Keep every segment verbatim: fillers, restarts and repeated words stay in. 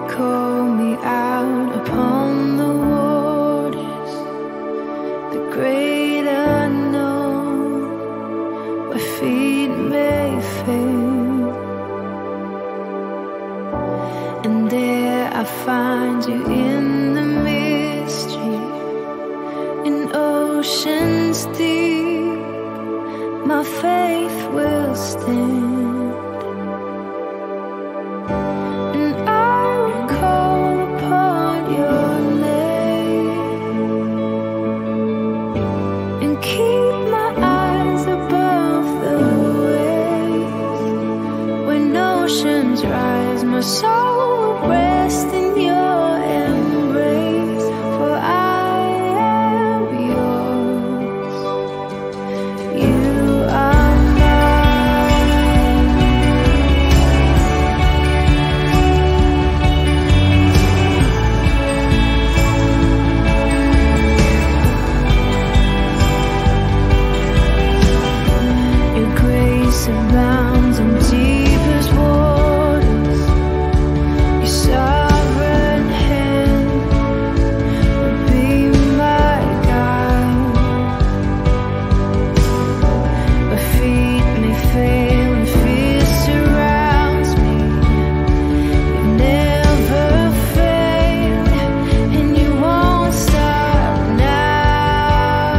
call me out upon the waters, the great unknown, where feet may fail. And there I find you in the mystery, in oceans deep, my faith will stand. My soul will rest in your embrace, for I am yours. You are mine. Your grace abounds in deepest waters. Sovereign hand will be my guide. My feet may fail and fear surrounds me. You never fail, and you won't stop now.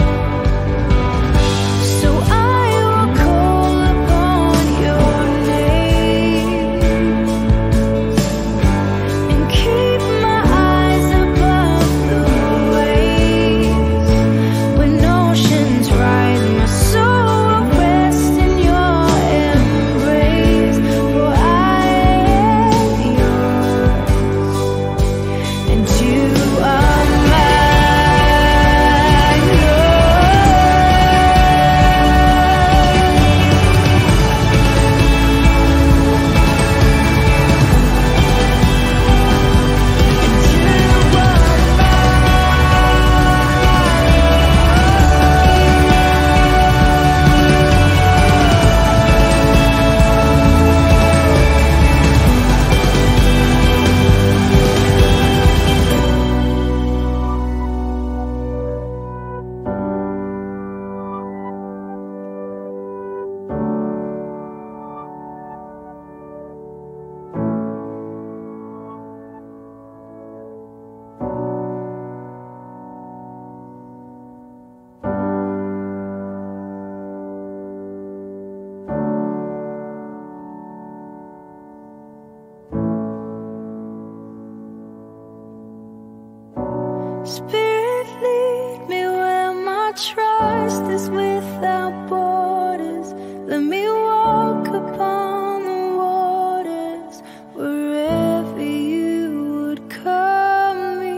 So I will call upon your name. Keep my eyes above the waves. When oceans rise, my soul will rest in your embrace, for I am yours, and you are mine. Spirit, lead me where my trust is without borders. Let me walk upon the waters, wherever you would call me.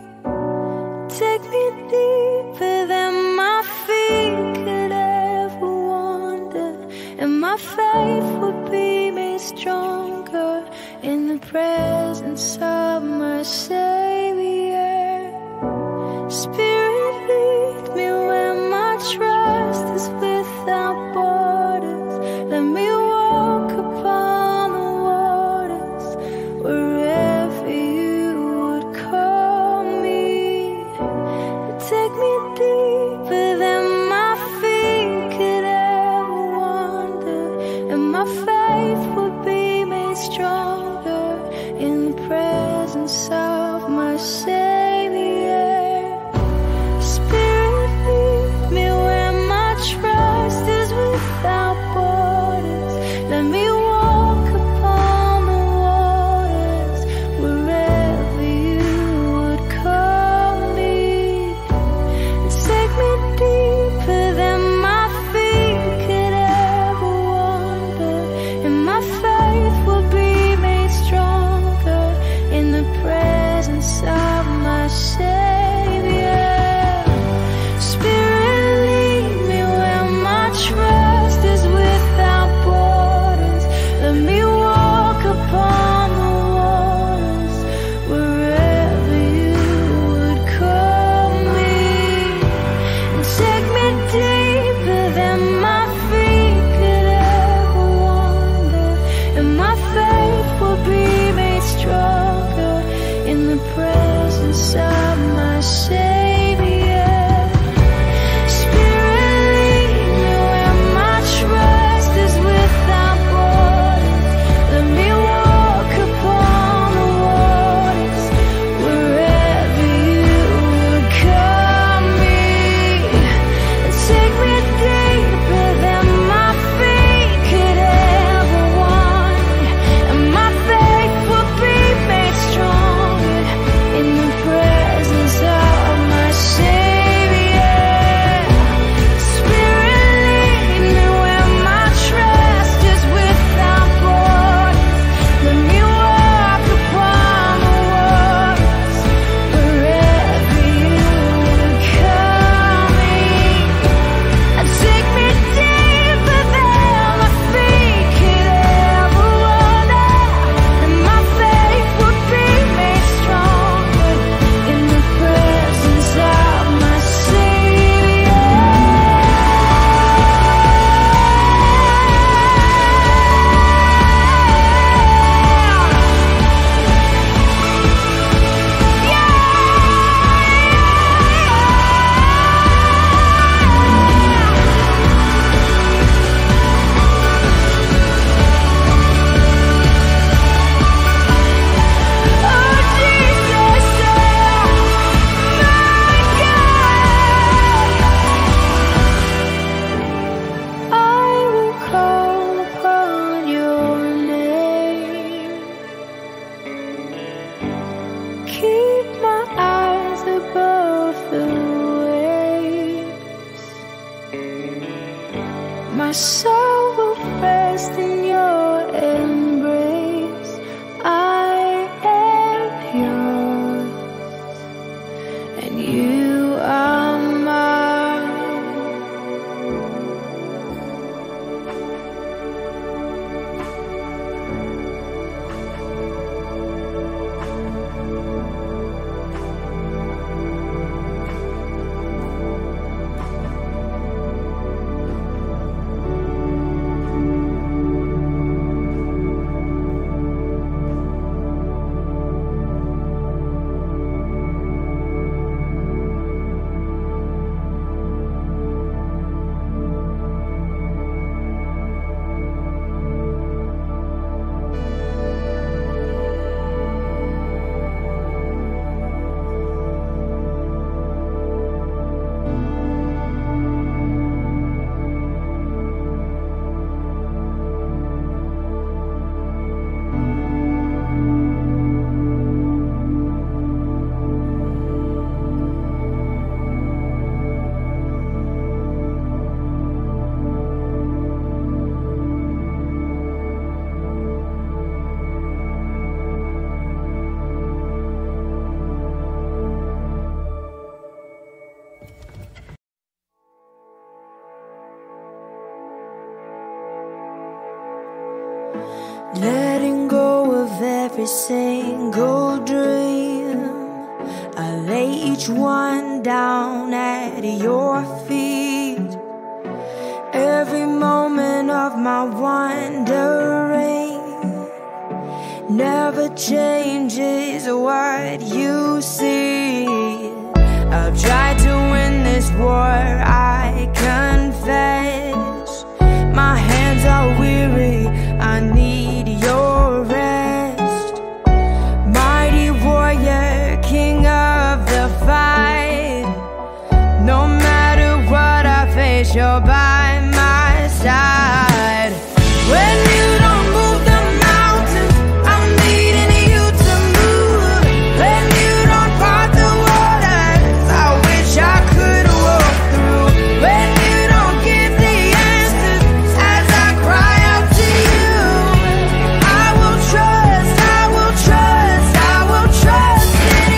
Take me deeper than my feet could ever wander, and my faith will be made stronger in the presence of my Savior. Spirit, lead me where my trust is without borders. Let me walk upon the waters, wherever you would call me. Take me deeper than my feet could ever wander, and my faith would be made stronger in the presence of my Savior. Faith will be soul will rest in your embrace. I am yours, and you are mine. Letting go of every single dream, I lay each one down at your feet. Every moment of my wandering never changes what you see. I've tried to win this war, I confess. My hands are weary, I need your rest. Mighty warrior, king of the fight. No matter what I face, you're by my side. When you don't move the mountains, I'm needing you to move. When you don't part the waters, I wish I could walk through. When you don't give the answers as I cry out to you, I will trust, I will trust, I will trust in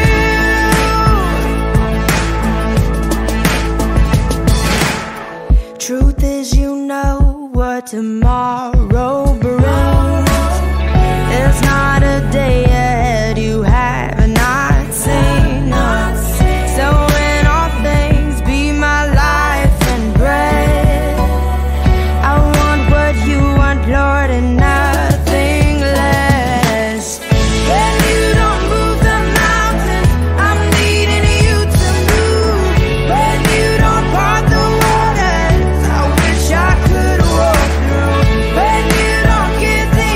you. Truth is, you know what tomorrow brings. There's not a day ahead you have not seen. So in all things, be my life and breath. I want what you want, Lord, and nothing less. When you don't move the mountains, I'm needing you to move. When you don't part the waters, I wish I could walk through. When you don't give the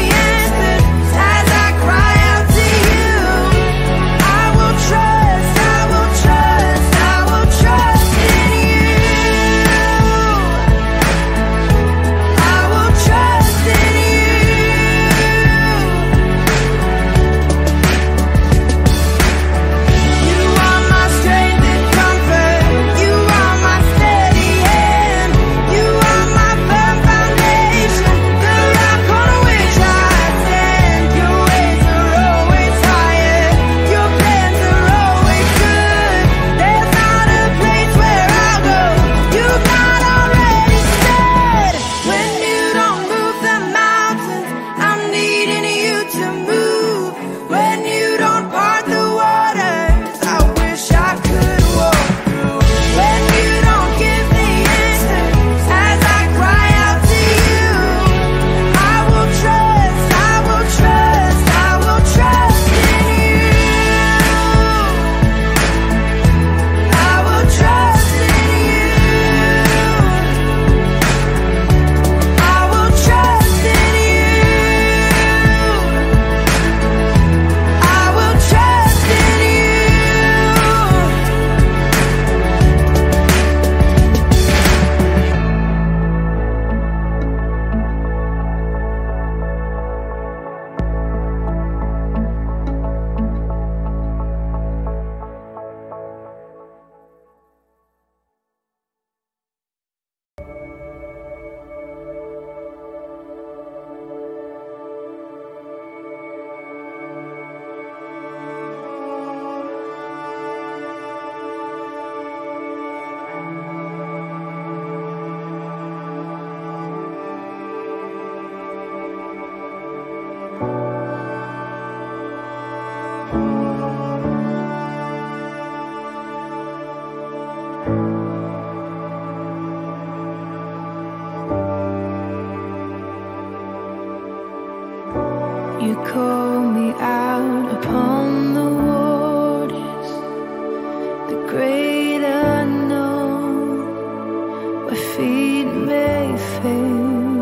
You call me out upon the waters, the great unknown, where feet may fail.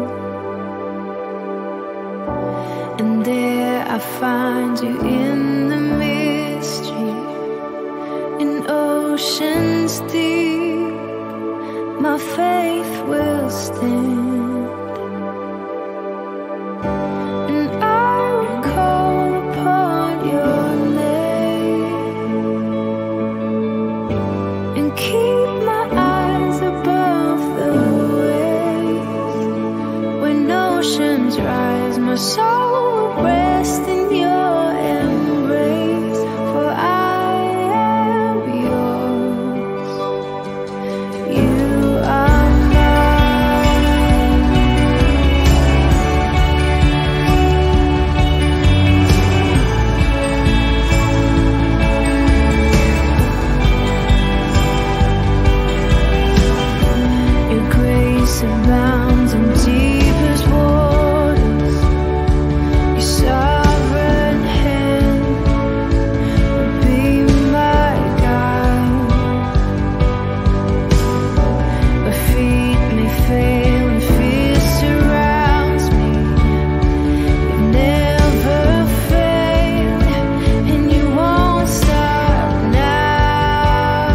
And there I find you in the mystery, in oceans deep. My faith will stand. Rise, my soul will rest in your embrace, for I am yours. You are mine. Your grace abounds in deepest waters. Sovereign hand will be my guide. My feet may fail and fear surrounds me. You've never failed, and you won't stop now.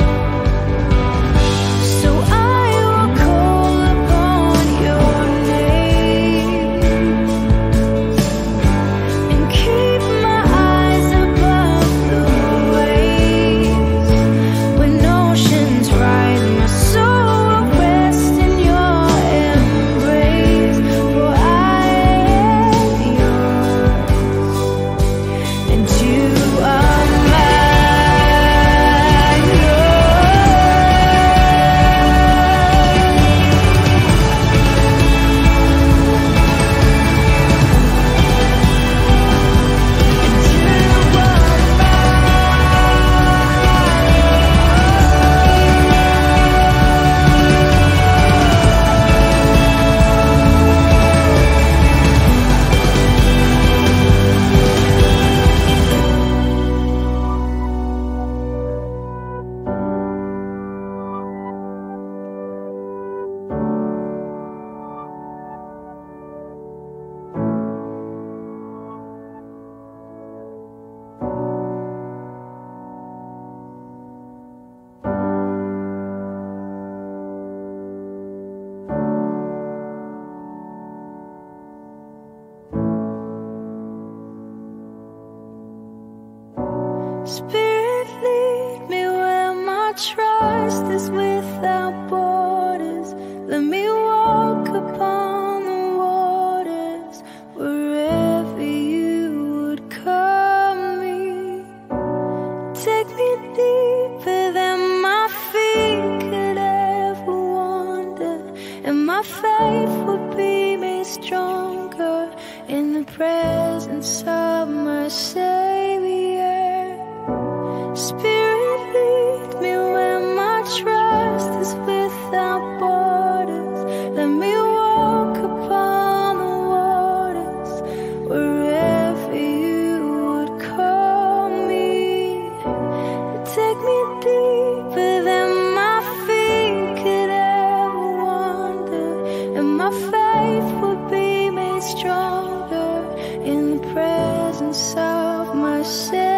So I will call upon your name. Keep my eyes above the waves. When oceans rise, my soul will rest in your embrace, for I am yours, and you are mine. Spirit, lead me where my trust is without borders. Let me walk upon the waters, wherever you would call me. Take me deeper than my feet could ever wander, and my faith will be made stronger in the presence of my Savior. Spirit, lead me where my trust is without borders. Let me walk upon the waters, wherever you would call me. Take me deeper than my feet could ever wander, and my faith will be made stronger in the presence of my Savior.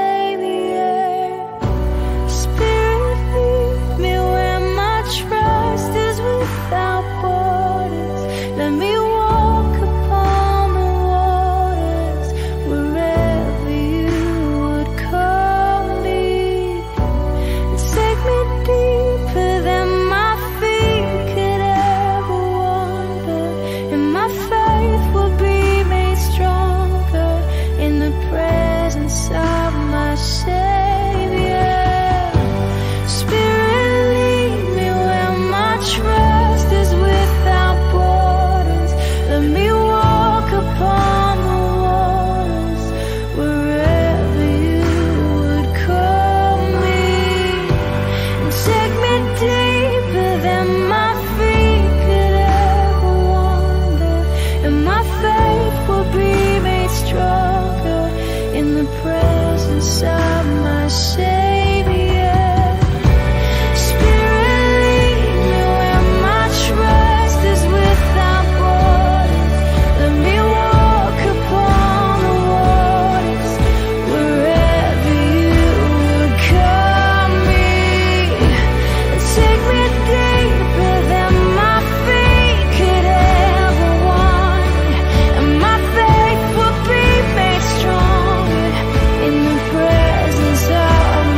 Let me walk upon the waters, wherever you would call me. Take me deeper than my feet could ever wander, and my faith will be made stronger in the presence of my Savior. Spirit, lead me where my trust is without borders. of my Savior. Spirit, lead me where my trust is without borders. Let me walk upon the waters wherever you would call me. Take me deeper than my feet could ever want, and my faith will be made stronger in the presence of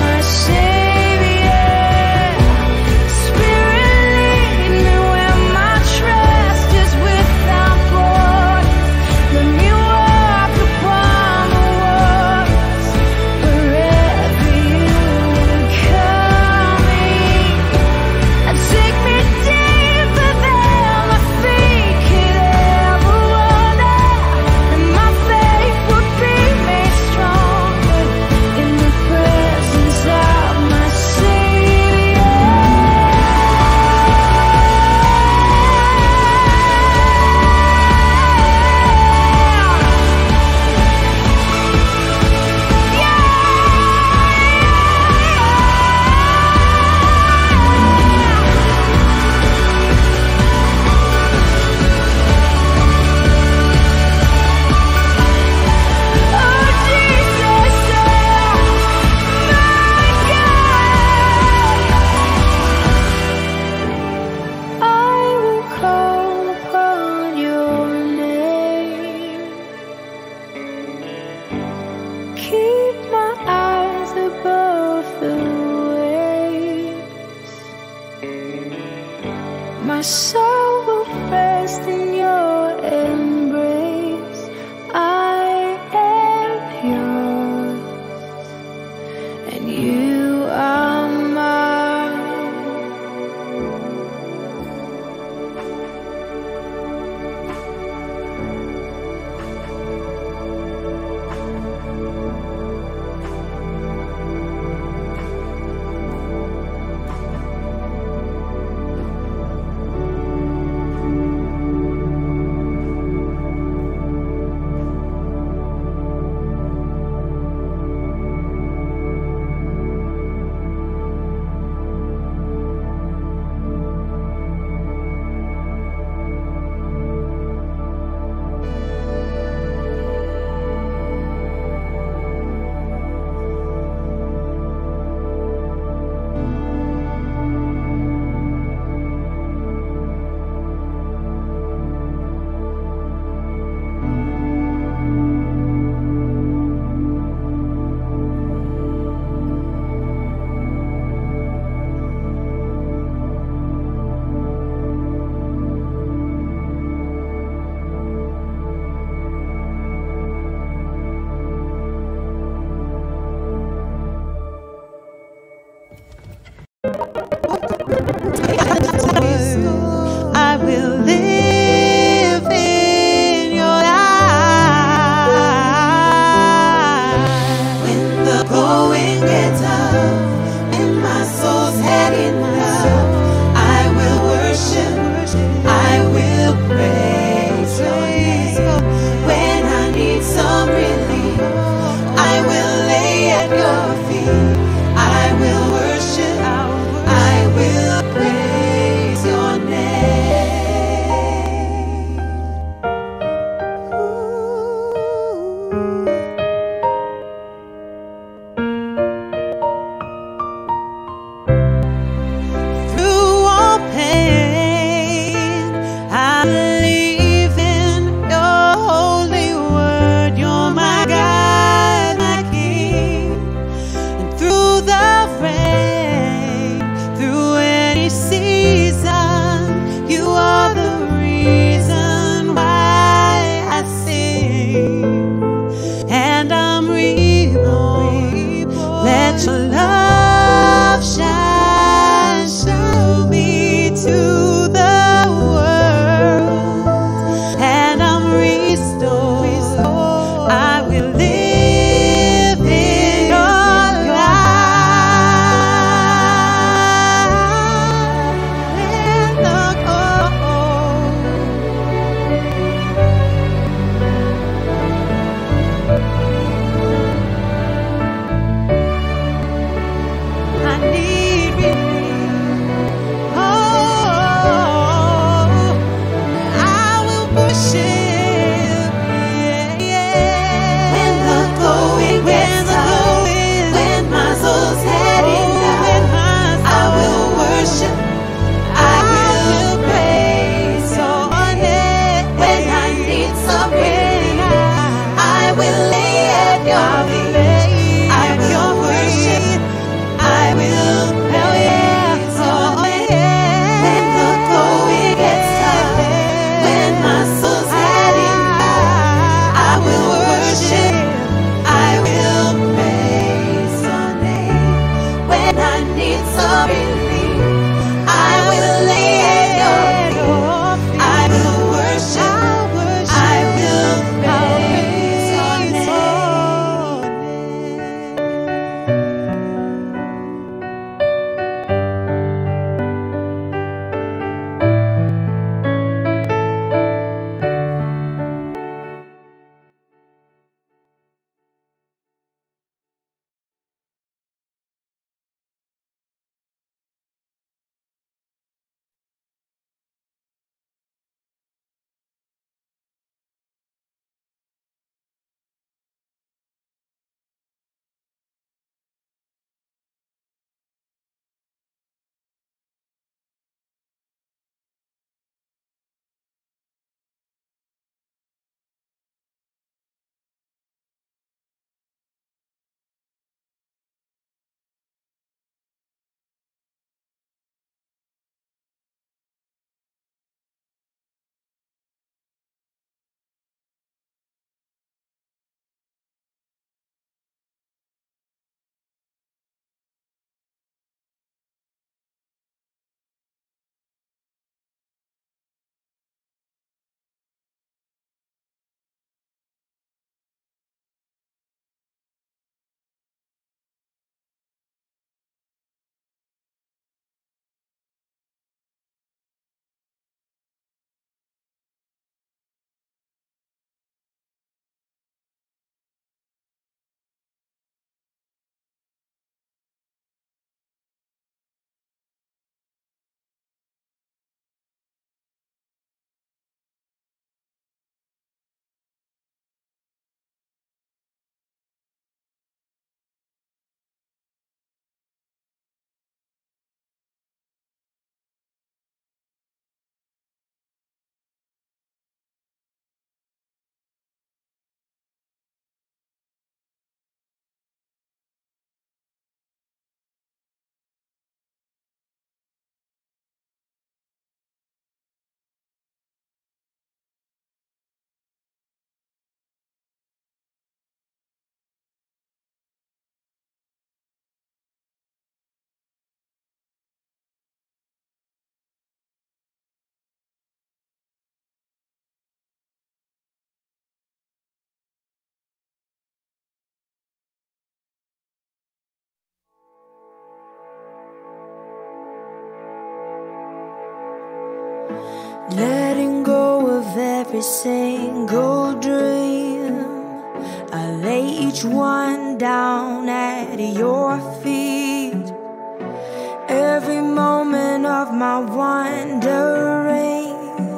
letting go of every single dream. I lay each one down at your feet. Every moment of my wandering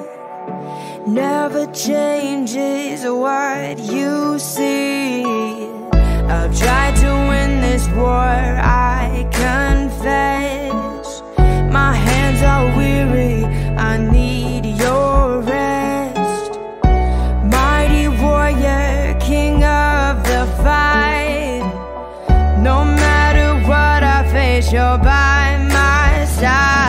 never changes what you see. I've tried to win this war, I confess. My hands are weary, I need your rest. Mighty warrior, king of the fight. No matter what I face, you're by my side.